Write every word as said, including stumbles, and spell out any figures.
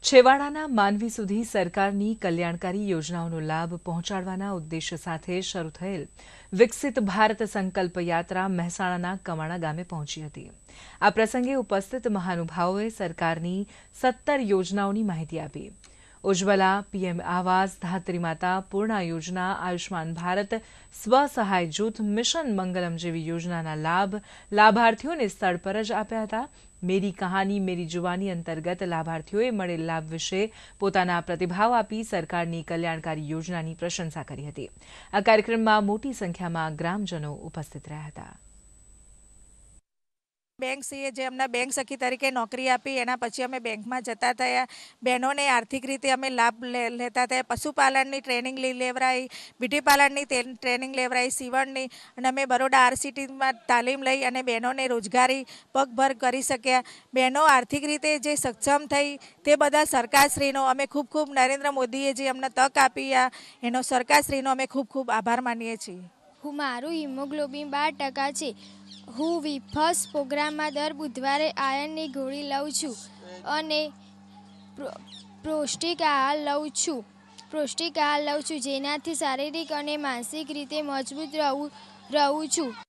છેવાડાના માનવી સુધી સરકારની કલ્યાણકારી યોજનાઓનો લાભ પહોંચાડવાના ઉદ્દેશ્ય સાથે શરૂ થયેલ વિકસિત ભારત સંકલ્પ યાત્રા મહેસાણાના કમાણા ગામે પહોંચી હતી। આ પ્રસંગે ઉપસ્થિત મહાનુભાવોએ સરકારની સત્તર યોજનાઓની માહિતી આપી। ઉજ્જવલા, પીએમ આવાસ, ધાત્રી માતા, પૂર્ણા યોજના, આયુષ્માન ભારત, સ્વસહાય જૂથ, મિશન મંગલમ જેવી યોજનાના લાભ લાભાર્થીઓને સ્થળ પર જ આપ્યા હતા। મેરી કહાની મેરી જુવાની અંતર્ગત લાભાર્થીઓએ મળેલ લાભ વિશે પોતાના પ્રતિભાવ આપી સરકારની કલ્યાણકારી યોજનાની પ્રશંસા કરી હતી। આ કાર્યક્રમમાં મોટી સંખ્યામાં ગ્રામજનો ઉપસ્થિત રહ્યા હતા। બેંક સીએ જે અમને બેંક સખી તરીકે નોકરી આપી એના પછી અમે બેંકમાં જતા થયા। બહેનોને આર્થિક રીતે અમે લાભ લેતા થયા। પશુપાલનની ટ્રેનિંગ લેવરાઈ, બ્યુટી પાર્લરની ટ્રેનિંગ લેવરાઈ, સીવણની, અને અમે બરોડા આરસીટીમાં તાલીમ લઈ અને બહેનોને રોજગારી પગભર કરી શક્યા। બહેનો આર્થિક રીતે જે સક્ષમ થઈ તે બધા સરકારશ્રીનો અમે ખૂબ ખૂબ નરેન્દ્ર મોદીએ જે અમને તક આપી આ એનો સરકારશ્રીનો અમે ખૂબ ખૂબ આભાર માનીએ છીએ। હું મારું હિમોગ્લોબિન બાર ટકા છે। હું વિફસ પ્રોગ્રામમાં દર બુધવારે આયર્નની ગોળી લઉં છું અને પૌષ્ટિક આહાર લઉં છું પૌષ્ટિક આહાર લઉં છું જેનાથી શારીરિક અને માનસિક રીતે મજબૂત રહું રહું છું।